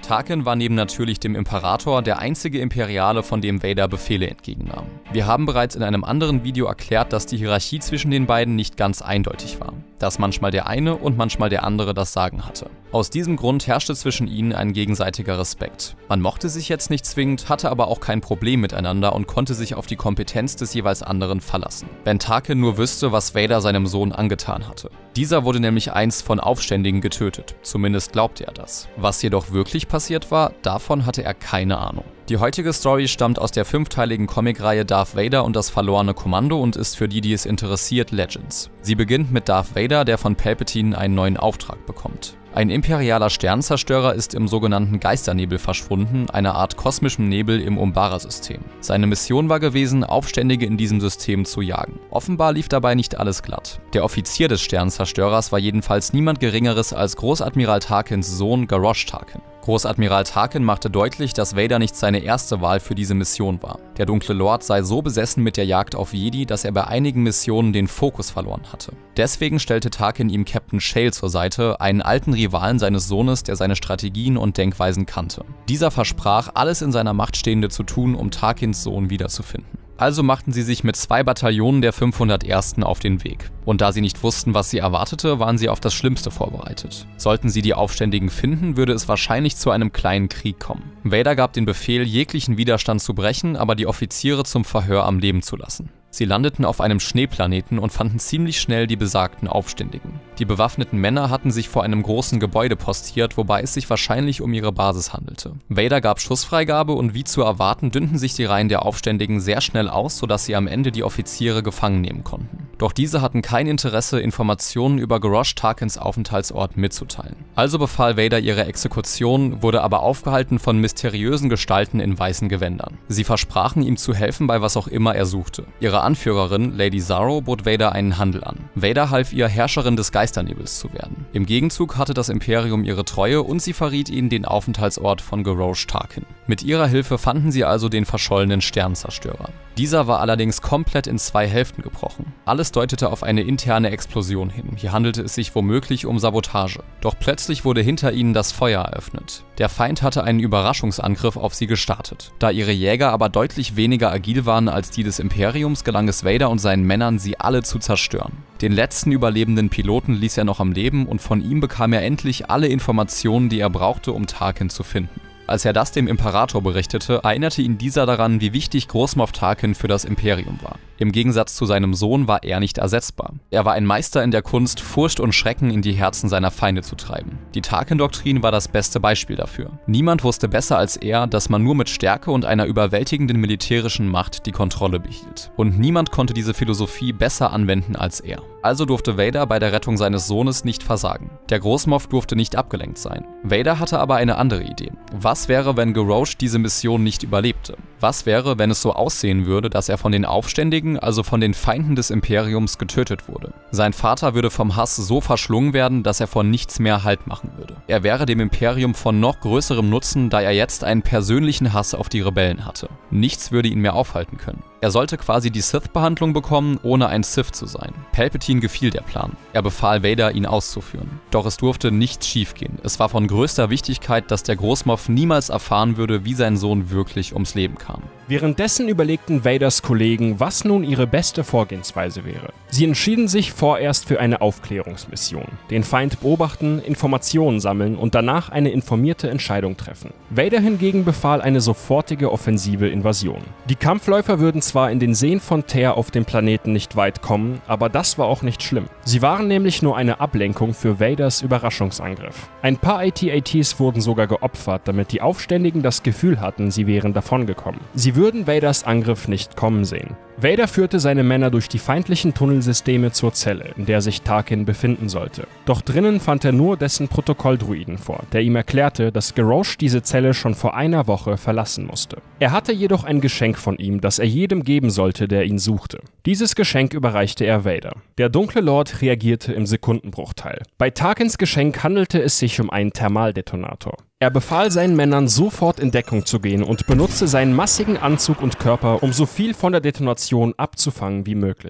Tarkin war neben natürlich dem Imperator der einzige Imperiale, von dem Vader Befehle entgegennahm. Wir haben bereits in einem anderen Video erklärt, dass die Hierarchie zwischen den beiden nicht ganz eindeutig war, dass manchmal der eine und manchmal der andere das Sagen hatte. Aus diesem Grund herrschte zwischen ihnen ein gegenseitiger Respekt. Man mochte sich jetzt nicht zwingend, hatte aber auch kein Problem miteinander und konnte sich auf die Kompetenz des jeweils anderen verlassen. Wenn Tarkin nur wüsste, was Vader seinem Sohn angetan hatte. Dieser wurde nämlich einst von Aufständigen getötet, zumindest glaubte er das. Was jedoch wirklich passiert war, davon hatte er keine Ahnung. Die heutige Story stammt aus der 5-teiligen Comicreihe Darth Vader und das verlorene Kommando und ist für die, die es interessiert, Legends. Sie beginnt mit Darth Vader, der von Palpatine einen neuen Auftrag bekommt. Ein imperialer Sternenzerstörer ist im sogenannten Geisternebel verschwunden, einer Art kosmischem Nebel im Umbara-System. Seine Mission war gewesen, Aufständige in diesem System zu jagen. Offenbar lief dabei nicht alles glatt. Der Offizier des Sternenzerstörers war jedenfalls niemand Geringeres als Großadmiral Tarkins Sohn Garrosh Tarkin. Großadmiral Tarkin machte deutlich, dass Vader nicht seine erste Wahl für diese Mission war. Der dunkle Lord sei so besessen mit der Jagd auf Jedi, dass er bei einigen Missionen den Fokus verloren hatte. Deswegen stellte Tarkin ihm Captain Shale zur Seite, einen alten Rivalen seines Sohnes, der seine Strategien und Denkweisen kannte. Dieser versprach, alles in seiner Macht Stehende zu tun, um Tarkins Sohn wiederzufinden. Also machten sie sich mit 2 Bataillonen der 501. auf den Weg. Und da sie nicht wussten, was sie erwartete, waren sie auf das Schlimmste vorbereitet. Sollten sie die Aufständigen finden, würde es wahrscheinlich zu einem kleinen Krieg kommen. Vader gab den Befehl, jeglichen Widerstand zu brechen, aber die Offiziere zum Verhör am Leben zu lassen. Sie landeten auf einem Schneeplaneten und fanden ziemlich schnell die besagten Aufständigen. Die bewaffneten Männer hatten sich vor einem großen Gebäude postiert, wobei es sich wahrscheinlich um ihre Basis handelte. Vader gab Schussfreigabe und wie zu erwarten, dünnten sich die Reihen der Aufständigen sehr schnell aus, sodass sie am Ende die Offiziere gefangen nehmen konnten. Doch diese hatten kein Interesse, Informationen über Garrosh Tarkins Aufenthaltsort mitzuteilen. Also befahl Vader ihre Exekution, wurde aber aufgehalten von mysteriösen Gestalten in weißen Gewändern. Sie versprachen ihm zu helfen bei was auch immer er suchte. Ihre Anführerin, Lady Zaro, bot Vader einen Handel an. Vader half ihr, Herrscherin des Geisternebels zu werden. Im Gegenzug hatte das Imperium ihre Treue und sie verriet ihnen den Aufenthaltsort von Garrosh Tarkin. Mit ihrer Hilfe fanden sie also den verschollenen Sternenzerstörer. Dieser war allerdings komplett in 2 Hälften gebrochen. Alles deutete auf eine interne Explosion hin. Hier handelte es sich womöglich um Sabotage. Doch plötzlich wurde hinter ihnen das Feuer eröffnet. Der Feind hatte einen Überraschungsangriff auf sie gestartet. Da ihre Jäger aber deutlich weniger agil waren als die des Imperiums, gelang es Vader und seinen Männern, sie alle zu zerstören. Den letzten überlebenden Piloten ließ er noch am Leben und von ihm bekam er endlich alle Informationen, die er brauchte, um Tarkin zu finden. Als er das dem Imperator berichtete, erinnerte ihn dieser daran, wie wichtig Groß Moff Tarkin für das Imperium war. Im Gegensatz zu seinem Sohn war er nicht ersetzbar. Er war ein Meister in der Kunst, Furcht und Schrecken in die Herzen seiner Feinde zu treiben. Die Tarkin-Doktrin war das beste Beispiel dafür. Niemand wusste besser als er, dass man nur mit Stärke und einer überwältigenden militärischen Macht die Kontrolle behielt. Und niemand konnte diese Philosophie besser anwenden als er. Also durfte Vader bei der Rettung seines Sohnes nicht versagen. Der Großmoff durfte nicht abgelenkt sein. Vader hatte aber eine andere Idee. Was wäre, wenn Garrosh diese Mission nicht überlebte? Was wäre, wenn es so aussehen würde, dass er von den Aufständigen, also von den Feinden des Imperiums, getötet wurde? Sein Vater würde vom Hass so verschlungen werden, dass er von nichts mehr Halt machen würde. Er wäre dem Imperium von noch größerem Nutzen, da er jetzt einen persönlichen Hass auf die Rebellen hatte. Nichts würde ihn mehr aufhalten können. Er sollte quasi die Sith-Behandlung bekommen, ohne ein Sith zu sein. Palpatine gefiel der Plan. Er befahl Vader, ihn auszuführen. Doch es durfte nichts schiefgehen. Es war von größter Wichtigkeit, dass der Großmoff niemals erfahren würde, wie sein Sohn wirklich ums Leben kam. Währenddessen überlegten Vaders Kollegen, was nun ihre beste Vorgehensweise wäre. Sie entschieden sich vorerst für eine Aufklärungsmission. Den Feind beobachten, Informationen sammeln und danach eine informierte Entscheidung treffen. Vader hingegen befahl eine sofortige offensive Invasion. Die Kampfläufer würden zwar in den Seen von Teer auf dem Planeten nicht weit kommen, aber das war auch nicht schlimm. Sie waren nämlich nur eine Ablenkung für Vaders Überraschungsangriff. Ein paar AT-ATs wurden sogar geopfert, damit die Aufständigen das Gefühl hatten, sie wären davongekommen. Sie würden Vaders Angriff nicht kommen sehen. Vader führte seine Männer durch die feindlichen Tunnelsysteme zur Zelle, in der sich Tarkin befinden sollte. Doch drinnen fand er nur dessen Protokolldruiden vor, der ihm erklärte, dass Garrosh diese Zelle schon vor einer Woche verlassen musste. Er hatte jedoch ein Geschenk von ihm, das er jedem geben sollte, der ihn suchte. Dieses Geschenk überreichte er Vader. Der dunkle Lord reagierte im Sekundenbruchteil. Bei Tarkins Geschenk handelte es sich um einen Thermaldetonator. Er befahl seinen Männern, sofort in Deckung zu gehen und benutzte seinen massigen Anzug und Körper, um so viel von der Detonation abzufangen wie möglich.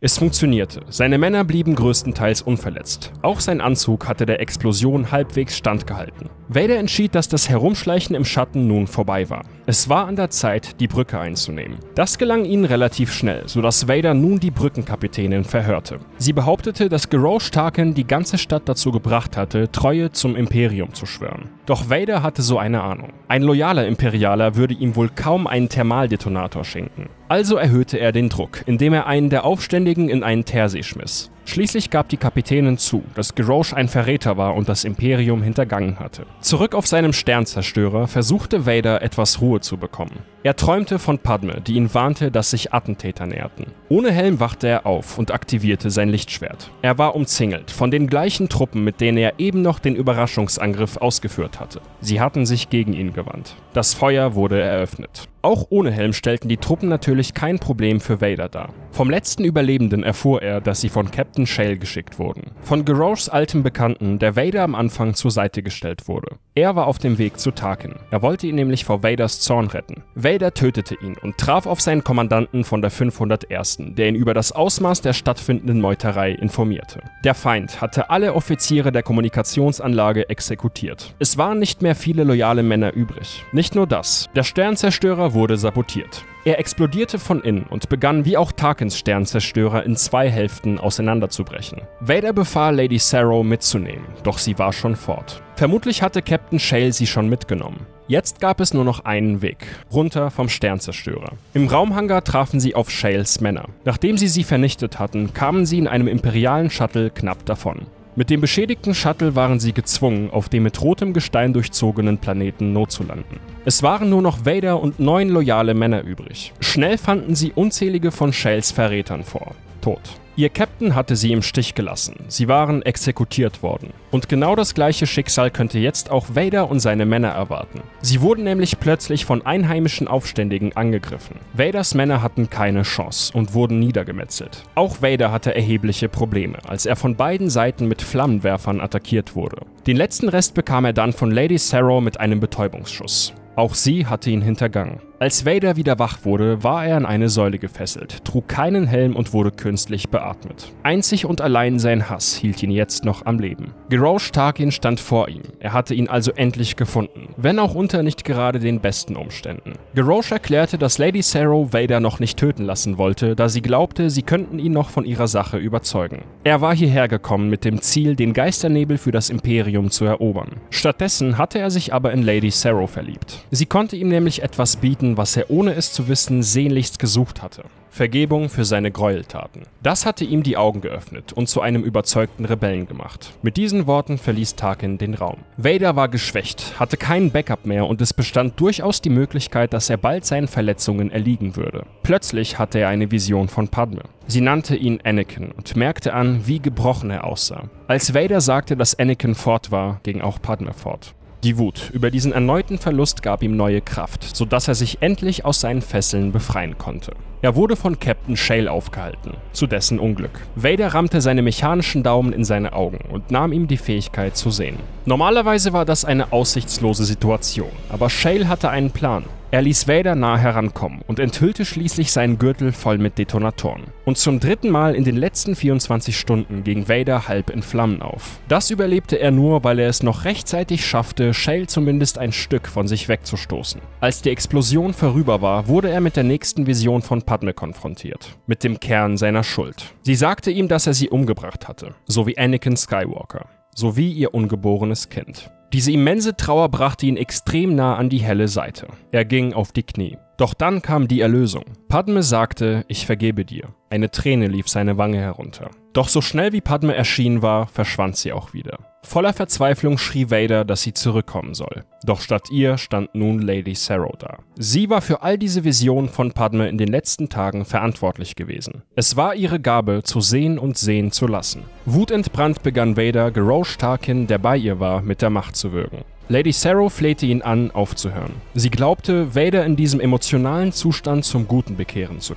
Es funktionierte. Seine Männer blieben größtenteils unverletzt. Auch sein Anzug hatte der Explosion halbwegs standgehalten. Vader entschied, dass das Herumschleichen im Schatten nun vorbei war. Es war an der Zeit, die Brücke einzunehmen. Das gelang ihnen relativ schnell, sodass Vader nun die Brückenkapitänin verhörte. Sie behauptete, dass Garrosh Tarkin die ganze Stadt dazu gebracht hatte, Treue zum Imperium zu schwören. Doch Vader hatte so eine Ahnung. Ein loyaler Imperialer würde ihm wohl kaum einen Thermaldetonator schenken. Also erhöhte er den Druck, indem er einen der Aufständigen in einen Teersee schmiss. Schließlich gab die Kapitänin zu, dass Garrosh ein Verräter war und das Imperium hintergangen hatte. Zurück auf seinem Sternzerstörer versuchte Vader, etwas Ruhe zu bekommen. Er träumte von Padme, die ihn warnte, dass sich Attentäter näherten. Ohne Helm wachte er auf und aktivierte sein Lichtschwert. Er war umzingelt von den gleichen Truppen, mit denen er eben noch den Überraschungsangriff ausgeführt hatte. Sie hatten sich gegen ihn gewandt. Das Feuer wurde eröffnet. Auch ohne Helm stellten die Truppen natürlich kein Problem für Vader dar. Vom letzten Überlebenden erfuhr er, dass sie von Captain Shale geschickt wurden. Von Garroshs altem Bekannten, der Vader am Anfang zur Seite gestellt wurde. Er war auf dem Weg zu Tarkin. Er wollte ihn nämlich vor Vaders Zorn retten. Vader tötete ihn und traf auf seinen Kommandanten von der 501., der ihn über das Ausmaß der stattfindenden Meuterei informierte. Der Feind hatte alle Offiziere der Kommunikationsanlage exekutiert. Es waren nicht mehr viele loyale Männer übrig. Nicht nur das, der Sternzerstörer wurde sabotiert. Er explodierte von innen und begann wie auch Tarkins Sternzerstörer in zwei Hälften auseinanderzubrechen. Vader befahl Lady Saru mitzunehmen, doch sie war schon fort. Vermutlich hatte Captain Shale sie schon mitgenommen. Jetzt gab es nur noch einen Weg, runter vom Sternzerstörer. Im Raumhangar trafen sie auf Shales Männer. Nachdem sie vernichtet hatten, kamen sie in einem imperialen Shuttle knapp davon. Mit dem beschädigten Shuttle waren sie gezwungen, auf dem mit rotem Gestein durchzogenen Planeten notzulanden. Es waren nur noch Vader und 9 loyale Männer übrig. Schnell fanden sie unzählige von Shales Verrätern vor. Tot. Ihr Captain hatte sie im Stich gelassen. Sie waren exekutiert worden. Und genau das gleiche Schicksal könnte jetzt auch Vader und seine Männer erwarten. Sie wurden nämlich plötzlich von einheimischen Aufständigen angegriffen. Vaders Männer hatten keine Chance und wurden niedergemetzelt. Auch Vader hatte erhebliche Probleme, als er von beiden Seiten mit Flammenwerfern attackiert wurde. Den letzten Rest bekam er dann von Lady Saru mit einem Betäubungsschuss. Auch sie hatte ihn hintergangen. Als Vader wieder wach wurde, war er an eine Säule gefesselt, trug keinen Helm und wurde künstlich beatmet. Einzig und allein sein Hass hielt ihn jetzt noch am Leben. Garrosh Tarkin stand vor ihm. Er hatte ihn also endlich gefunden, wenn auch unter nicht gerade den besten Umständen. Garrosh erklärte, dass Lady Saru Vader noch nicht töten lassen wollte, da sie glaubte, sie könnten ihn noch von ihrer Sache überzeugen. Er war hierher gekommen mit dem Ziel, den Geisternebel für das Imperium zu erobern. Stattdessen hatte er sich aber in Lady Saru verliebt. Sie konnte ihm nämlich etwas bieten, was er ohne es zu wissen sehnlichst gesucht hatte. Vergebung für seine Gräueltaten. Das hatte ihm die Augen geöffnet und zu einem überzeugten Rebellen gemacht. Mit diesen Worten verließ Tarkin den Raum. Vader war geschwächt, hatte keinen Backup mehr und es bestand durchaus die Möglichkeit, dass er bald seinen Verletzungen erliegen würde. Plötzlich hatte er eine Vision von Padme. Sie nannte ihn Anakin und merkte an, wie gebrochen er aussah. Als Vader sagte, dass Anakin fort war, ging auch Padme fort. Die Wut über diesen erneuten Verlust gab ihm neue Kraft, sodass er sich endlich aus seinen Fesseln befreien konnte. Er wurde von Captain Shale aufgehalten, zu dessen Unglück. Vader rammte seine mechanischen Daumen in seine Augen und nahm ihm die Fähigkeit zu sehen. Normalerweise war das eine aussichtslose Situation, aber Shale hatte einen Plan. Er ließ Vader nah herankommen und enthüllte schließlich seinen Gürtel voll mit Detonatoren. Und zum dritten Mal in den letzten 24 Stunden ging Vader halb in Flammen auf. Das überlebte er nur, weil er es noch rechtzeitig schaffte, Shale zumindest ein Stück von sich wegzustoßen. Als die Explosion vorüber war, wurde er mit der nächsten Vision von Padme konfrontiert. Mit dem Kern seiner Schuld. Sie sagte ihm, dass er sie umgebracht hatte. So wie Anakin Skywalker. Sowie ihr ungeborenes Kind. Diese immense Trauer brachte ihn extrem nah an die helle Seite. Er ging auf die Knie. Doch dann kam die Erlösung. Padme sagte, ich vergebe dir. Eine Träne lief seine Wange herunter. Doch so schnell wie Padme erschienen war, verschwand sie auch wieder. Voller Verzweiflung schrie Vader, dass sie zurückkommen soll. Doch statt ihr stand nun Lady Saru da. Sie war für all diese Visionen von Padme in den letzten Tagen verantwortlich gewesen. Es war ihre Gabe, zu sehen und sehen zu lassen. Wutentbrannt begann Vader, Garrosh Tarkin, der bei ihr war, mit der Macht zu würgen. Lady Saru flehte ihn an, aufzuhören. Sie glaubte, Vader in diesem emotionalen Zustand zum Guten bekehren zu können.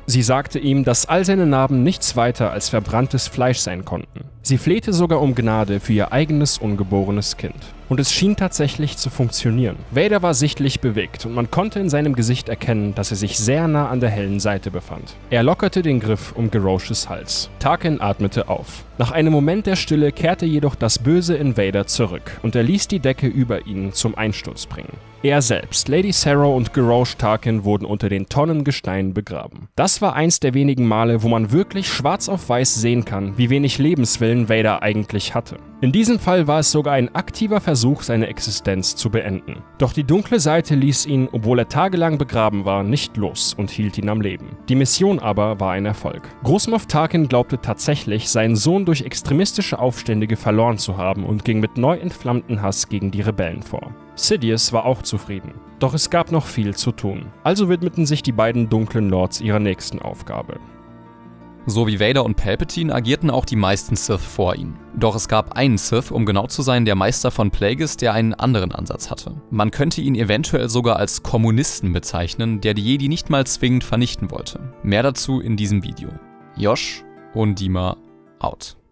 Sie sagte ihm, dass all seine Narben nichts weiter als verbranntes Fleisch sein konnten. Sie flehte sogar um Gnade für ihr eigenes ungeborenes Kind. Und es schien tatsächlich zu funktionieren. Vader war sichtlich bewegt und man konnte in seinem Gesicht erkennen, dass er sich sehr nah an der hellen Seite befand. Er lockerte den Griff um Garrosh's Hals. Tarkin atmete auf. Nach einem Moment der Stille kehrte jedoch das Böse in Vader zurück und er ließ die Decke über ihn zum Einsturz bringen. Er selbst, Lady Sero und Garrosh Tarkin wurden unter den Tonnen Gestein begraben. Das war eins der wenigen Male, wo man wirklich schwarz auf weiß sehen kann, wie wenig Lebenswillen Vader eigentlich hatte. In diesem Fall war es sogar ein aktiver Versuch, seine Existenz zu beenden. Doch die dunkle Seite ließ ihn, obwohl er tagelang begraben war, nicht los und hielt ihn am Leben. Die Mission aber war ein Erfolg. Groß Moff Tarkin glaubte tatsächlich, seinen Sohn durch extremistische Aufständige verloren zu haben und ging mit neu entflammtem Hass gegen die Rebellen vor. Sidious war auch zufrieden. Doch es gab noch viel zu tun. Also widmeten sich die beiden dunklen Lords ihrer nächsten Aufgabe. So wie Vader und Palpatine agierten auch die meisten Sith vor ihnen. Doch es gab einen Sith, um genau zu sein, der Meister von Plagueis, der einen anderen Ansatz hatte. Man könnte ihn eventuell sogar als Kommunisten bezeichnen, der die Jedi nicht mal zwingend vernichten wollte. Mehr dazu in diesem Video. Josh und Dima out.